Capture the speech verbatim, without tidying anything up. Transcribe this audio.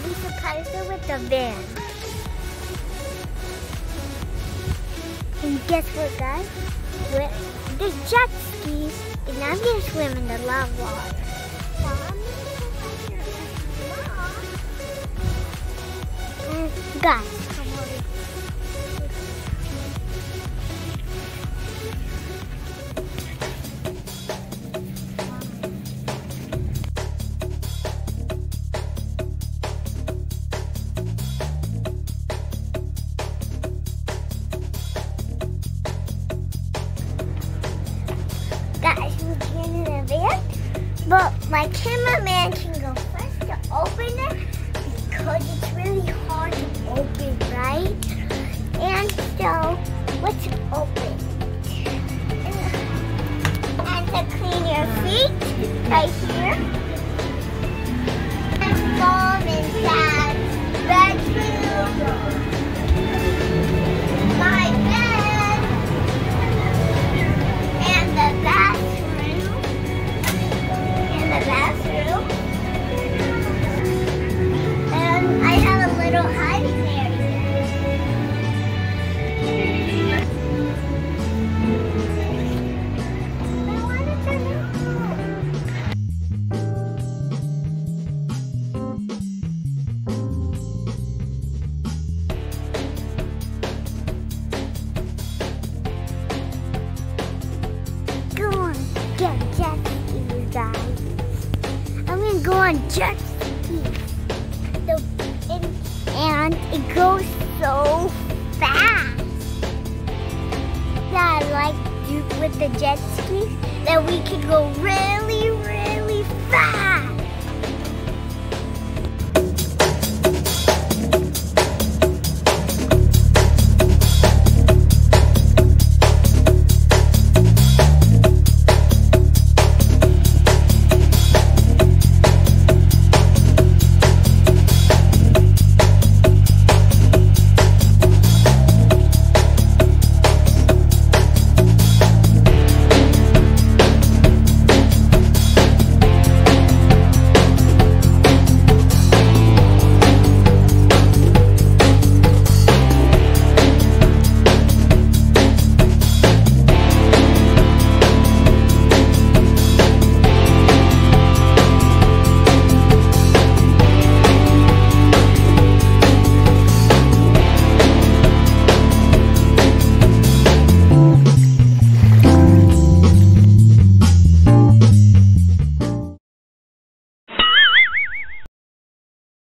he surprised her with a van. And guess what, guys? We're, the jet skis, and I'm gonna swim in the lava water. Uh, guys, come on. Guys, we get in the van, but my cameraman can go first to open it because it's really hard to open, right? And so, let's open it. And to clean your feet, right here. And mom and dad's bedroom. My bed. And the bathroom. And the bathroom. And I have a little hiding area. I wanted to know. Go on, get jet skis, guys. I'm gonna go on jet skis. The, and, and it goes so fast. That I like do with the jet skis that we can go really, really fast.